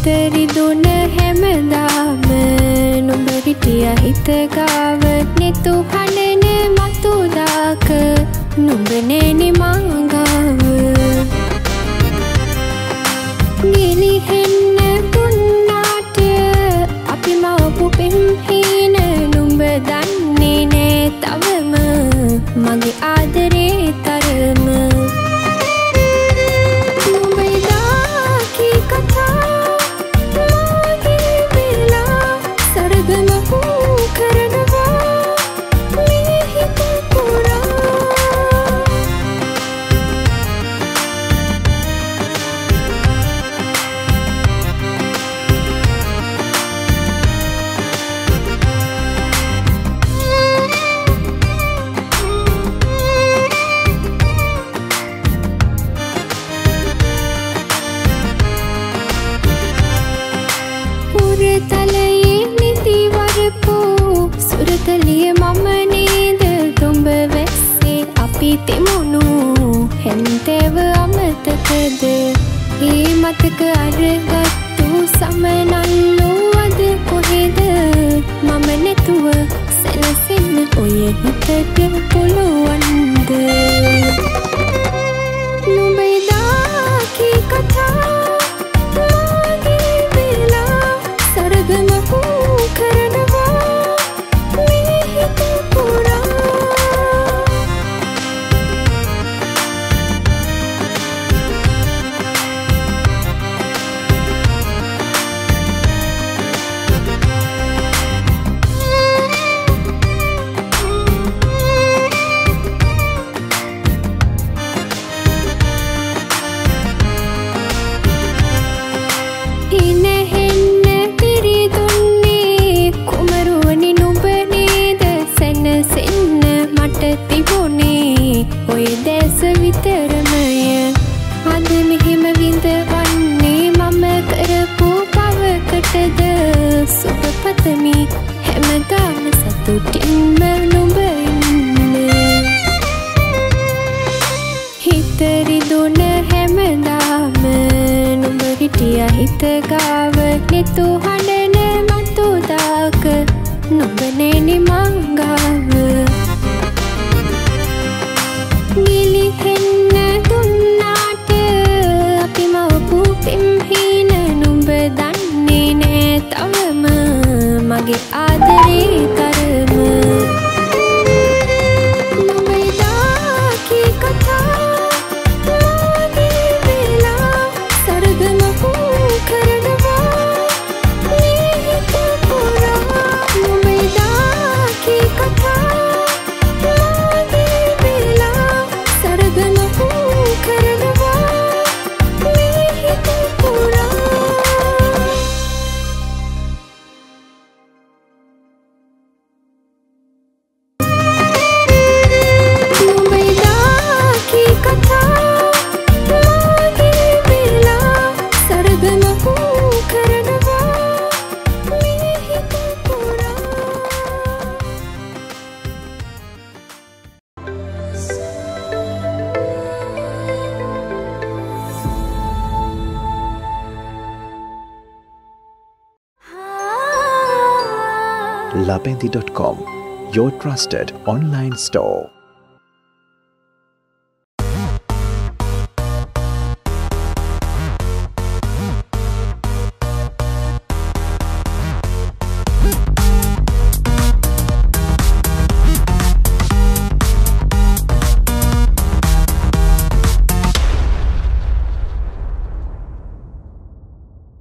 හිතරි දුන හැමදාම නුඹ හිටිය හිත ගාව නිතු හඬන මතු දාක නුඹ නෑනේ මංගාව ගිලිහෙන්න දුන්නාට අපි මවපු පෙම්හීන නුඹ දන්නේ නෑ තවම මගේ ආදරේ තරම සුරතලිය මම නේද තුඹ වැස්සේ අපි තෙමුණු හැන්තැව අමතකද ඒ මතක අරගත්තු සමනල්ලු අද කොහෙද මම නැතුව සැනසෙන්න ඔය හිතට පුළුවන්ද නුඹ එදා කී කතා මාගේ වෙලා සරගම වූ කරනවා ඔය දැස විතරමය අද මෙහෙම විඳවන්නේ මම කරපු පවකටද සුබ පතමි හැමදාම සතුටින්ම නුඹ ඉන්න හිතරි දුන හැමදාම නුඹ හිටිය හිත ගාව නිතු හඬන මතු දාක නුඹ නෑනේ මංගාව ගිලිහෙන්න දුන්නාට අපි මවපු පෙම්හීන නුඹ දන්නේ නෑ තවම මගේ ආදරේ තරම නුඹ එදා කී කතා මාගේ වෙලා සරගම වූ කරනවා මේ හිත පුරා නුඹ එදා කී කතා labendi.com, your trusted online store.